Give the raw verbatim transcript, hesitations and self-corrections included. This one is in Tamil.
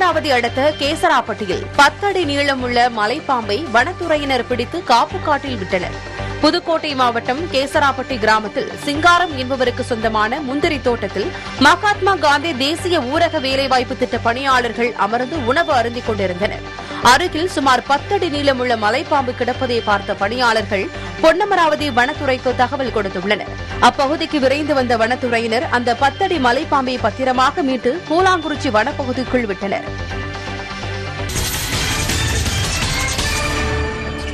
பொன்னமராவதி அடுத்த கேசராப்பட்டியில் பத்தடி நீளமுள்ள மலைப்பாம்பை வனத்துறையினர் பிடித்து காப்பு காட்டில் விட்டனர். புதுக்கோட்டை மாவட்டம் கேசராப்பட்டி கிராமத்தில் சிங்காரம் என்பவருக்கு சொந்தமான முந்திரி தோட்டத்தில் மகாத்மா காந்தி தேசிய ஊரக வேலைவாய்ப்பு திட்ட பணியாளர்கள் அமர்ந்து உணவு அருந்திக் கொண்டிருந்தனர். அருகில் சுமார் பத்தடி நீளமுள்ள மலைப்பாம்பு கிடப்பதை பார்த்த பணியாளர்கள் பொன்னமராவதி வனத்துறைக்கு தகவல் கொடுத்துள்ளனர். அப்பகுதிக்கு விரைந்து வந்த வனத்துறையினர் அந்த பத்தடி மலைப்பாம்பை பத்திரமாக மீட்டு கூலாங்குறிச்சி வனப்பகுதிக்குள் விட்டனர்.